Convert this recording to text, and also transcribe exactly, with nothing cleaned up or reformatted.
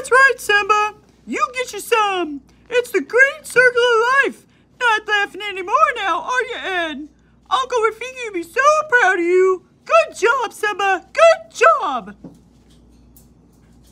That's right, Simba. You get you some. It's the great circle of life. Not laughing anymore now, are you, Ed? Uncle Rafiki will be so proud of you. Good job, Simba. Good job.